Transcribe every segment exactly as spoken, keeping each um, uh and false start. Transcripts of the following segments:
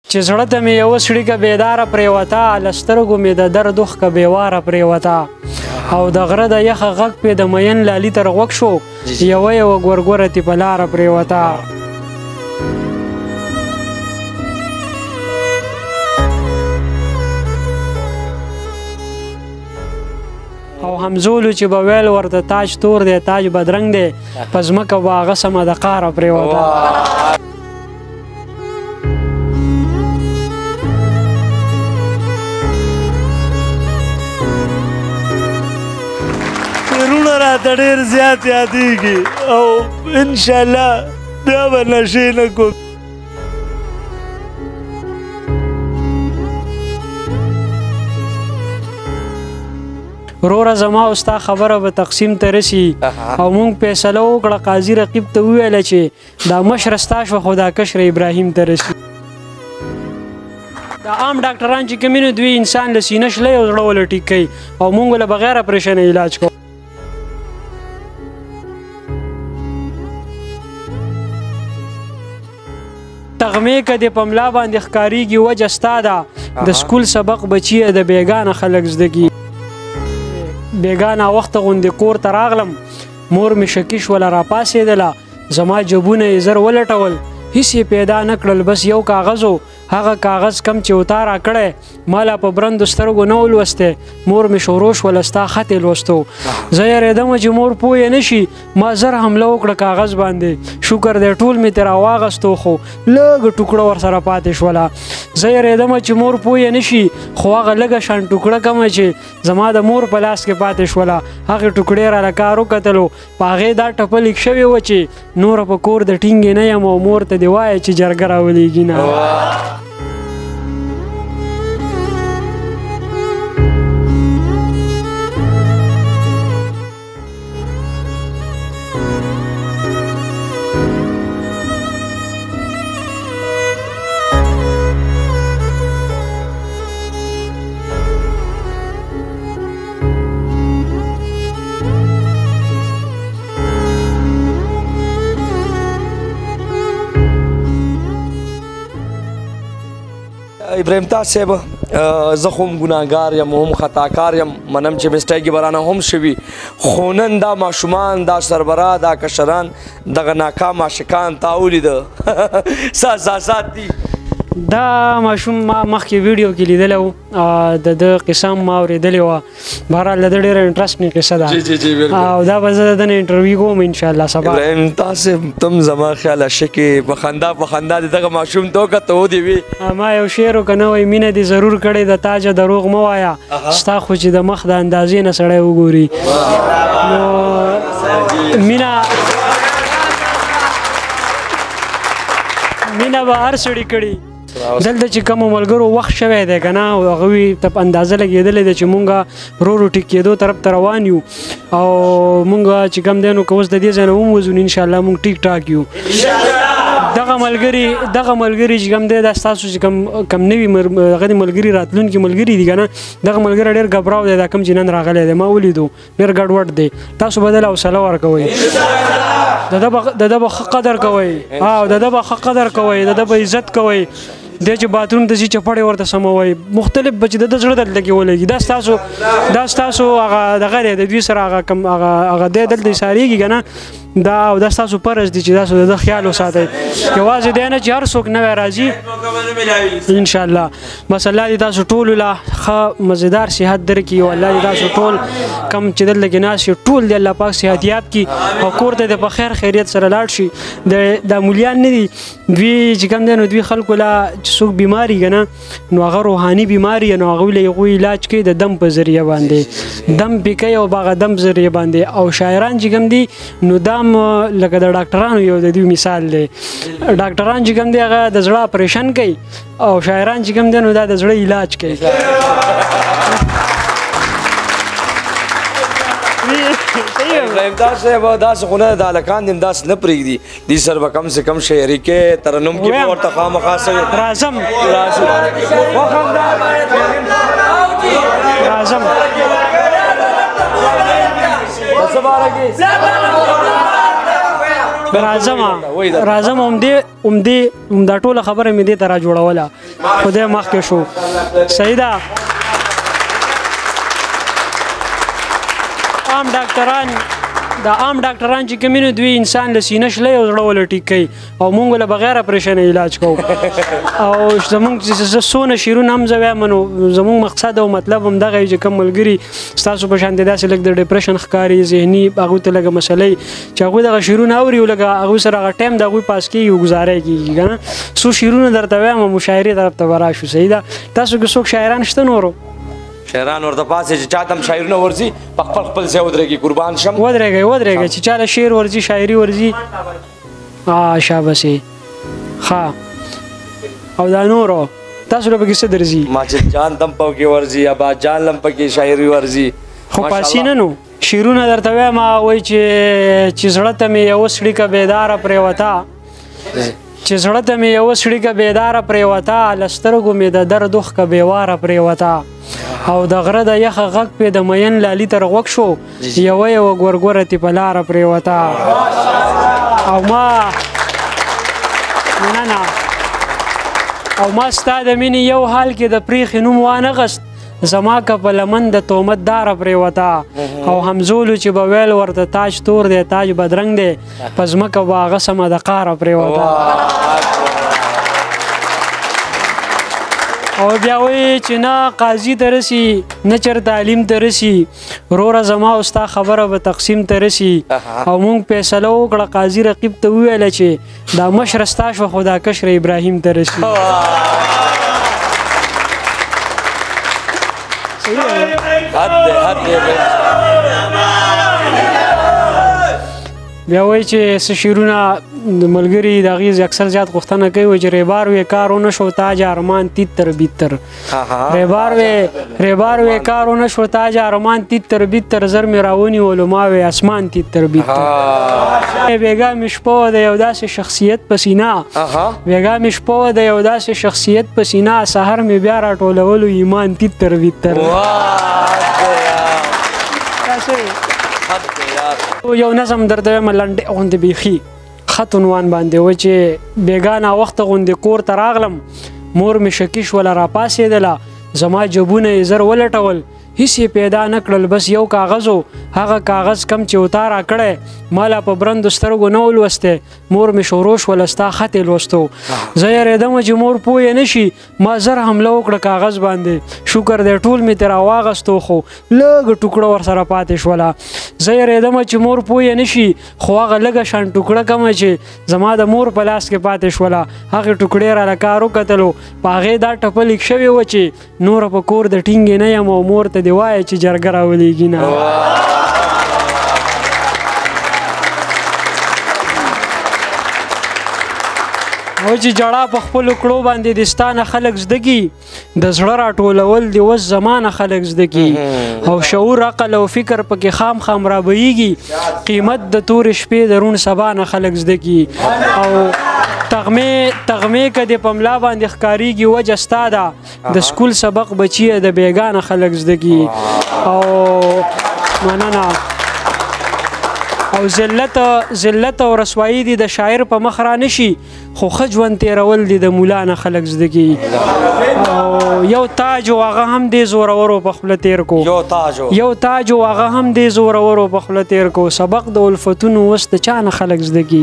چې زړه ته مې یوه سړیکه بیداره پرېوته له سترګو مې د درد اوښکه بېواره پرېوته او د غره د یخه غږ پې د مین لالي تر غوږ شو یوه یوه ګورګوره تې په لاره پرېوته او همزولو چې به ویل ورته تاج تور دی تاج بدرنګ دی په ځمکه به هغه سمه د قاره پرېوته تیرونه راته ډېر زیات یادېږي او انشاءالله بیا به نشې نه کوم وروره زما او ستا خبره به تقسیم ته رسي او موږ فیصله وکړه قاضي رقیب ته وویله چې دا مشره ستا شوه خو دا کشره ابراهیم ته رسي دا عام ډاکټران چې کوم وي دوی انسان له سینه شلی او زړه وله ټیک کوي او موږ له بغیر اپریشنه علاج کوو تغمې که دې په ملا باندې ښکارېږي وجه ستا ده د سکول سبق بچیه د بېګانه خلک زده کي بېګانه وخته غوندې کور ته راغلم مور مې شکي شوله راپاڅېدله زما جبونه یې زر ولټول هیڅ یې پیدا نه کړل بس یو کاغذ و هغه کاغذ کم چې وتا را کړی ما لا په برندو سترګو نه ولوستی مور مې شروع شوله ستا خط یې لوستو زه یېرېدمه چې مور پوه نه شي ما زر حمله وکړه کاغذ باندې شکر دی ټول مې ترې راواغستو خو لږه ټوکړه ورسره پاتې شوله زه یېرېدمه چې مور پوه نه شي خو هغه لږه شان ټوکړه کمه چې زما د مور په لاس کې پاتې شوله هغې ټوکړې راله کار وکتلو په هغې دا ټپه لیک شوې وه چې نوره په کور د ټینګې نه یم او مور ته دې وایه چې جرګه راولېږي نه ابراهیم تاج صاحب زه خو هم ګناهګار یم هم خطاکار یم منم چې مسټیکې به رانه هم شوي خو نن دا ماشومان دا سربراه دا کشران دغه ناکام عاشقان تا ولیده څه احساسات دي دا ماشوم ما مخکې ویډیو کې لیدلی و د ده قصه هم ما اورېدلې وه بهرحال د ده ډېره انټرسټنګ قصه ده او دا به زه د ده نه انټرویو کوم انشاءالله سبا ابراهیم تاج صاحب تم زما خیال شکې په خندا په خندا د دغه ماشوم ته وکته ودې وي ما یو شعر وکه نه وایي مینه دې ضرور کړې د تاجه دروغ مه وایه ستا خو چې د مخ د اندازې نه سړی وګوري نو مینه مینه به هر سړي کړي دلته چې کومو ملګرو وخت شوی دی که نه او هغوی ته په اندازه لګېدلی دی چې مونږ ورو ورو ټیک کېدو طرف ته روان یو او مونږ چې کوم دی نو که اوس د دې ځای نه ووځو نو انشاءالله مونږ ټیک ټاک یو دغه ملګري دغه ملګري چې کوم دی دا ستاسو چې کوم کم نوي هغه د ملګري راتلونکي ملګري دي که نه دغه ملګری ډېر ګبراو دی دا کوم چې نن راغلی دی ما ولیدو ډېر ګډوډ دی تاسو به دله حوصله ورکوئ د ده به ښه قدر کوئ او د ده به ښه قدر کوئ د ده به عزت کوئ دی چې باتروم ته ځي چپړې ورته سموئ مختلف به چې د ده زړه دلته کې ولګي دا ستاسو دا ستاسو هغه دغه دی د دوی سره هغه کم هغه دی دلته ایسارېږي که نه دا او دا ستاسو فرض دی چې تاسو د ده خیال وساتئ یوازې دی نه چې هر څوک نوی راځي انشاءالله بس الله دې تاسو ټولو له ښه مزیدار صحت درکړي او الله دې تاسو ټول کم چې دلته کې ناست یو ټول دې الله پاک صحتیاب کړي او کور ته دې په خیر خیریت سره لاړ شي دا مولیان نه دي دوی چې کوم دی نو دوی خلکو له چې څوک بیمار وي که نه نو هغه روحاني بیمار وي نو هغوی له هغوی علاج کوي د دم په ذریعه باندې دم پې کوي او په هغه دم ذریعه باندې او شاعران چې کوم دي نو دا هم لکه د ډاکټرانو یو د دوی مثال دی ډاکټران چې کوم دی هغه د زړه اپریشن کوي او شاعران چې کوم دی نو دا د زړه علاج کوي ابراهیم تاج صاحب داسې خو نه د هلکان دي هم داسې نه پرېږدي دې سره به کم سے کم شاعري کې ترنم کې به ورته خامخا سوې راځم راځم څه باره کې راځم راځم همدې همدې همدا ټوله خبره مې دې ته را جوړوله خدای مخکې شو صحیح ده عام ډاکټران دا عام ډاکټران چې کوم نه دوی انسان له سینه شلې او زړه ول ټیک کوي او مونږ له بغیر اپریشن علاج کوو او زمونږ چې سونه شیرون هم زوی منو زمونږ مقصد او مطلب هم دغه چې کوم ملګری ستاسو په شان دي داسې لګ د ډیپریشن ښکاری ذهني هغه ته لګه مسلې چې هغه دغه شیرون اوري لګه هغه سره هغه ټایم دغه پاس کیږي او گزارای کیږي کنه سو شیرون درته وایم مشاعري طرف ته ورا شو صحیح ده تاسو کې څوک شاعران شته نورو شاعران ورته پاسې چې چاته هم شاعرونه ورځي په خپل خپل ځای ودرېږي قربان شم ودرېږئ ودرېږئ چې چاله شعر ورځي شاعري ورځي ها شابسې ښه او دا نورو تاسو له پکې څه درځي ماجد جان دم پکې ورځي ابا جان لم پکې شاعري ورځي خو پاسې نه نو شعرونه درته وایم وایي چې چې زړه ته مې یوه سړیکه بیداره پرېوته چې زړه ته مې یوه سړیکه بیداره پرېوته له سترګو مې د درد اوښکه بېواره پرېوته او د غره د یخه غږ پې د مین لالي تر غوږ شو یوه یوه ګورګوره تې په لاره پرېوته او ما مننه او ما ستا د مینې یو حال کې د پریښې نوم وانغست زما که په لمن د تهمت داره پرېوته او همزولو چې به ویل ورته تاج تور دی تاج بدرنګ دی په ځمکه به هغه سمه د قاره پرېوته او بیا وایي چې نه قاضي ته رسي نه چېرته تعلیم ته رسي وروره زما او ستا خبره به تقسیم ته رسي او موږ فیصله وکړه قاضي رقیب ته وویله چې دا مشره ستا شوه خو دا کشره ابراهیم ته رسي بیا وایي چې څه شعرونه د ملګري د هغې اکثر زیات غوښتنه کوي چې ریبار وې کار ونه شو تاج ارمان تیتر بیتر ریبار وې ریبار وې کار ونه شو تاج ارمان تیتر بیتر زر مې راونیولو ما وې اسمان تیتر بیتر بېګا مې شپه د یو داسې شخصیت په سینه بېګا مې شپه د یو داسې شخصیت په سینه سحر مې بیا راټولولو ایمان تیتر بیتر یو نظم درته وایم لنډې غوندې بیخي خط عنوان باندې و چې بېګانه وخته غوندې کور ته راغلم مور مې شکي شوله راپاڅېدله زما جبونه یې زر ولټول هیڅ یې پیدا نه کړل بس یو کاغذ و هغه کاغذ کم چې وتا راکړی ما لا په برندو سترګو نه ولوستی مور مې شروع شوله ستا خط یې لوستو زه یېرېدمه چې مور پوه یې نه شي ما زر حمله وکړه کاغذ باندې شکر دی ټول مې ترې راواغستو خو لږه ټوکړه ورسره پاتې شوله زه یېرېدمه چې مور پوه یې نه شي خو هغه لږه شان ټوکړه کمه چې زما د مور په لاس کې پاتې شوله هغې ټوکړې راله کار وکتلو په هغې دا ټپه لیک شوې وه چې نوره په کور د ټینګې نه یم او مور ته دې وایه چې جرګه راولېږي نه او چې جړا په خپلو کړو باندې د ستا نه خلک زده کي د زړه راټولول د اوس زمانه خلک زده کي او شعور عقل او فکر پکې خام خام رابهیږي قیمت د تورې شپې د روڼ سبا نه خلک زده کي او تغمې تغمې که د په ملا باندې ښکارېږي وجه ستا ده د سکول سبق بچیه د بېګانه خلک زده کي او مننه او ذلت ذلت او رسوایی دي د شاعر په مخ را نشي خو ښه ژوند تېرول دي د ملا نه خلک زده کي او یو تاج و هغه هم دې زورورو په خوله تېر کو یو تاج یو تاج و هغه هم دې زورورو په خوله تېر کو سبق د الفتونو اوس د چا نه خلک زده کي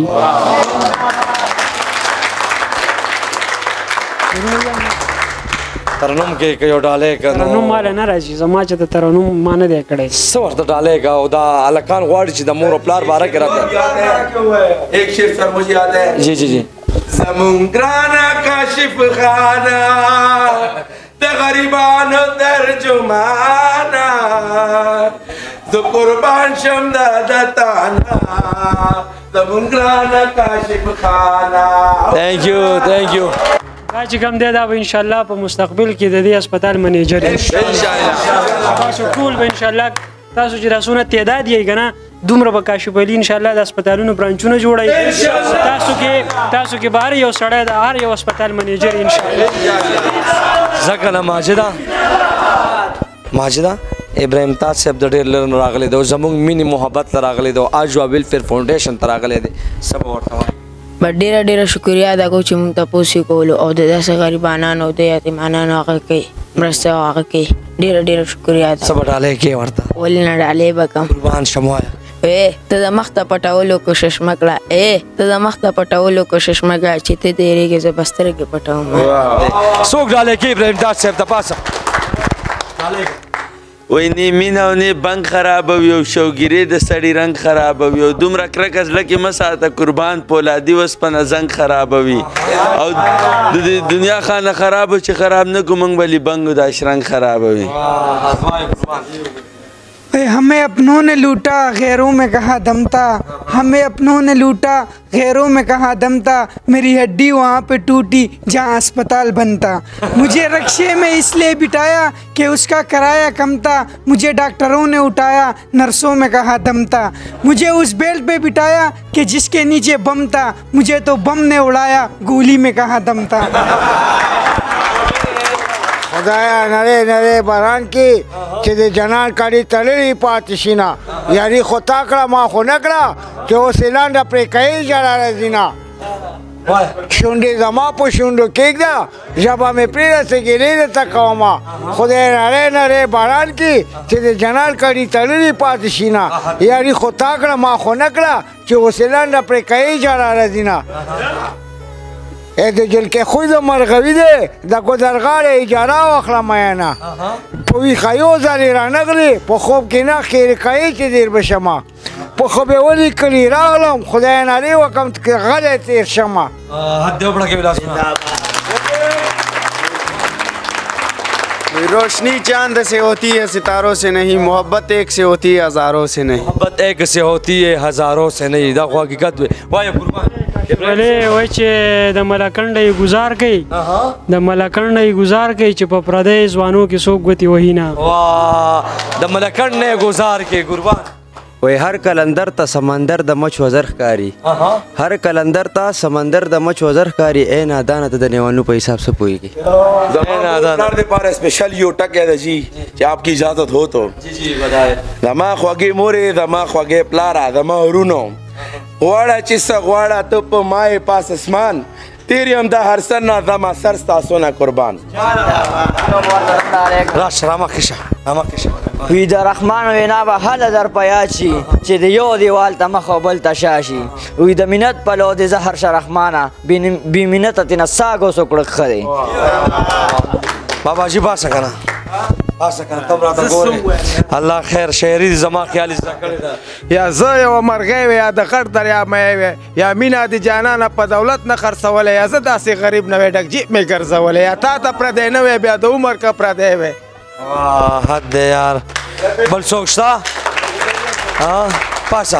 ترنم کې یو ډالۍ که ترنم ماله نه راځي زما چې د ترنم ما نه دی کړی څه ورته ډالۍ که او دا هلکان غواړي چې د مور و پلار باره کې راته ایک شعر سر مجھے یاد ہے جی جی جی زمون گرانا کاشف خانه د غریبانو ترجمانه زه قربان شم د دتانا زمون گرانا کاشف خانه تھینک یو تھینک یو دا چې کوم دی دا به انشاءالله په مستقبل کې د دې هسپتال منیجر تاسو ټول به انشاءالله تاسو چې دا څونه تعداد یې که نه دومره به کاشف علي انشاءالله د هسپتالونو برانچونه جوړوي تاسو کې تاسو کې به هر یو سړی د هر یو هسپتال منیجر انشاءالله ځکه نه ماجده ماجده ابراهیم تاج صاحب د ډېر لرې نه راغلی دی او زموږ مینې محبت له راغلی دی او آجوا ویلفیر فاونډیشن ته راغلی دی څه به ورته وایي بس ډېره ډېره شکریا ادا کوو چې موږ تپوس یې کولو او د داسې غریبانانو او د یتیمانانو هغه کوي مرسته او هغه کوي ډېره ډېره شکریا ادا څه به ډالۍ کې ورته ولې نه ډالۍ به کوم قربان شم وایه اے ته د مخ ته پټولو کوشش مه کړه اے ته د مخ ته پټولو کوشش مه کړه چې ته تېرېږې زه به سترګې پټوم څوک ډالۍ کې ابراهیم تاج صاحب د پاسه وای نه مینه او نه بنګ خرابوي او شوګیرې د سړي رنګ خرابوي او دومره کرکه زړه کې مه ساته قربان پولادي وسپنه زنګ خرابوي او د دنیا خانه خرابو چې خراب نه کړو موږ به لیبنګو دا شرنګ خرابوي हमें अपनों ने लूटा गैरों में कहा दम था हमें अपनों ने लूटा गैरों में कहा दम था मेरी हड्डी वहाँ पे टूटी जहाँ अस्पताल बनता मुझे रक्शे में इसलिए बिठाया कि उसका किराया कम था मुझे डॉक्टरों ने उठाया नर्सों में कहा दम था मुझे उस बेल्ट पे बिठाया कि जिसके नीचे बम था मुझे तो बम ने उड़ाया गोली में कहा दम था خدایا نری نری باران کې چې د جنان کاڼي تړلي پاتې شي نه یاري خو تا کړه ما خو نه کړه چې اوس لنډه پرې کوي ژړا راځي نه شونډې زما په شونډو کېږده ژبه مې پرېږده څه ګیلې درته کومه خدای نری نری باران کې چې د جنان کاڼي تړلي پاتې شي نه یاري خو تا کړه ما خو نه کړه چې اوس لنډه پرې کوي ژړا راځي نه ای د جلکې خوی د مرغوي دی د ګودرغاړې اجاره واخله میینه په ویښه یو ځلې رانغلې په خوب کې نه خیرې کوي چې دیر به شمه په خبې ولیکلي راغلم خدای نارې وکړم غلی تېر شمه रोशनी चांद से होती है सितारों से नहीं मोहब्बत एक से होती है हजारों से नहीं محبت ایک سے ہوتی ہے ہزاروں سے نہیں دا خو حقیقت وي وایه قربان ولې وای چې د ملکنډې گزار کوي د ملکنډې گزار کوي چې په پردې ځوانو کې څوک ګوتې وهي نه واه د ملکنډې گزار کې قربان وای هر کلندر ته سمندر د مچ وزر ښکاري هر کلندر ته سمندر د مچ وزر ښکاري اے نادانه ته د نیوانو په حساب سے پوهیږي زما دے پارے اسپیشل یو ٹک ہے جی کہ آپ کی اجازت ہو تو جی جی بتائے زما خوږې مورې زما خوږې پلاره زما ورونو غواړه چې څه غواړه ته په مای پاس اسمان تیری هم د هر سر نه زما سر ستاسو نه قربان راشه رامخشه رامخشه وی د رحمان وینا به هله در په یاد شي چې د یو دیوال ته مخ او بل ته شا شي وی د منت پلو د زهر شه رحمانه بې منته تېنه ساګ اوس وکړه ښه دی بابا جی باسه کنه باسه کنه تم راته ګورې الله خیر شاعري زما خیال زده کړې ده یا زه یوه مرغۍ وې یا د غټ دریاب مې وې یا مینه د جانانه په دولت نه خرڅولی یا زه داسې غریب نه وې ډک جیب مې ګرځولی یا تا ته پردی نه وې بیا د عمر که پردی وې واه حد دی یار بل څوک شته پاسه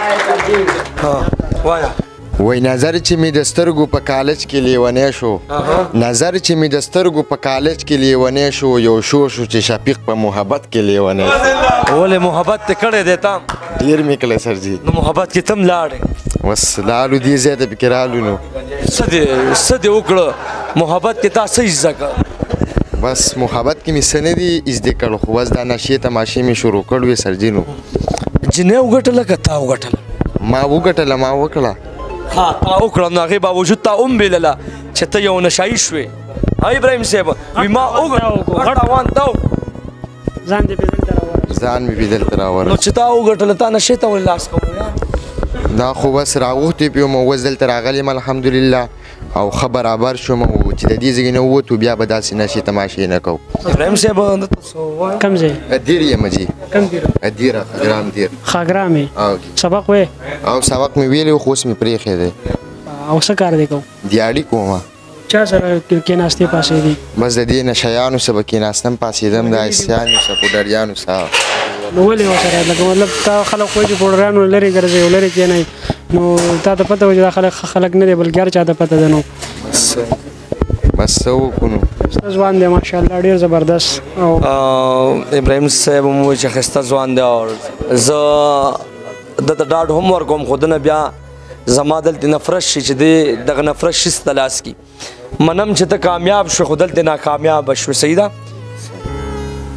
وایه وای نظر چې می د سترګو په کالج کې لیونی شو نظر چې می د سترګو په کالج کې لیونی شو یو شو شو چې شفیق په محبت کې لیونی شو ولې محبت ته کړی دی تا ډېر مې کړی سر جي نو محبت کې تم لاړې بس لالو دې ځای ته پکې رالو نو څه دې څه دې وکړه محبت کې تا څه زده کړه بس محبت کې مې څه نه دي زده کړو خو بس دا نشې تماشې مې شروع کړ وې سر جي نو جنې وګټله که تا وګټله ما وګټله ما وکړه ها تا وکړه نو هغې باوجود تا هم بېلله چې ته یو نشایي شوې ها ابراهیم صاحب وي ما وګټ روان تا ځان دې بدلته راوړه ځان مې بدلته راوړه نو چې تا وګټله تا نشې ته ولې لاس کوو دا خو بس راغوښتې پې یم اوس دلته راغلی یم الحمدلله او ښه برابر شوم او چې د دې ځای نه ووتو بیا به داسې نشې تماشې نه کوو ابراهیم صاحب کوم ځای ادیر یم جي کوم دیر ادیره خاګرام دیر خاګرام یې سبق وې او سبق مې ویلی خو اوس مې پرېښی دی او څه کار دی کوم دیاړي کومه چا سره کېناستې پاسېدې بس د دې نشیانو سره به کېناستم پاسېدم د عیسیانو سره پوډریانو سره نو ولې ورسره لکه مطلب تا خلک وایي چې پوډریانو لرې ګرځئ او لرې کېنئ نو تا ته پته وه چې دا خلک ښه خلک نه دی بلکې هر چا ته پته ده نو بس څه وکړو نو ښایسته ځوان دی ماشاءالله ډېر زبردست او ابراهیم صاحب هم وایي چې ښایسته ځوان دی او زه دته ډاډ هم ورکوم خو ده نه بیا زما دلته نفرت شي چې دی دغه نفرت شي ستا لاس کي منم چې ته کامیاب شو خو دلته ناکامیابه شوې صحیح ده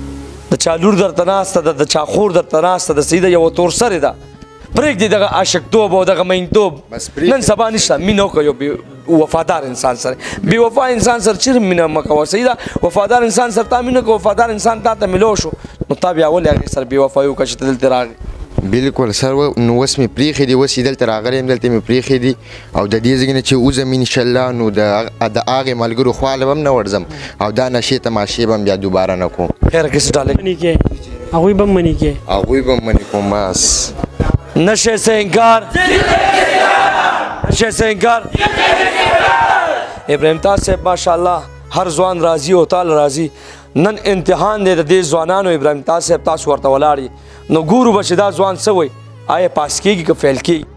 د چا لور درته ناسته ده د چا خور درته ناسته ده سیده یوه تور سرې ده پرېږدي دغه عاشقتوب او دغه مینتوب نن سبا نشته مینه وکړه یو وفادار انسان سره بې وفا انسان سره چیرې مینه مه کوه سیده وفادار انسان سره تا مینه کوه وفادار انسان تا ته میلو شو نو تا بیا ولې هغې سره بې وفایي وکړه چې ته دلته راغې بالکل سر نو اوس مې پرېښې دي اوس یې دلته راغلی یم دلته مې پرېښې دي او د دې ځای نه چې وځم انشاءالله نو د هغې ملګرو خواله به هم نه ورځم او دا نشې تماشې به هم بیا دوباره نه کوم خیره کیسې ډالۍ هغوی به هم منې کې هغوی به هم منې کوم بس نشے سے انکار نشے سے انکار ابراهیم تاج صاحب ماشاءالله هر ځوان راضي او تعالی راضي نن امتحان دی د دې ځوانانو ابراهیم تاج صاحب تاسو ورته ولاړ نو ګورو به چې دا ځوان څه وایي آیا پاس کېږي که فیل کېږي